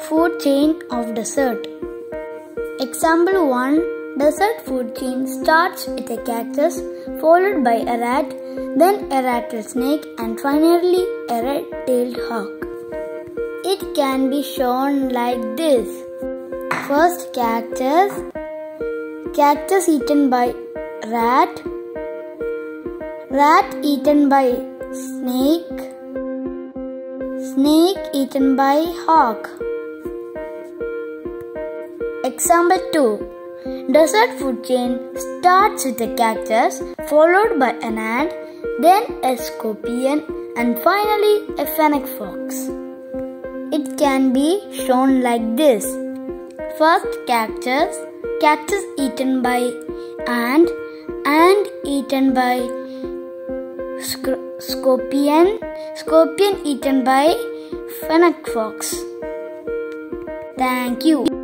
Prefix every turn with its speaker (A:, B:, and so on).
A: food chain of desert. Example 1. Desert food chain starts with a cactus, followed by a rat, then a rattlesnake, and finally a red-tailed hawk. It can be shown like this. First, cactus. Cactus eaten by rat. Rat eaten by snake. Snake eaten by hawk. Example 2. Desert food chain starts with a cactus, followed by an ant, then a scorpion, and finally a fennec fox. It can be shown like this. First, cactus. Cactus eaten by ant. Ant eaten by scorpion. Scorpion eaten by fennec fox. Thank you.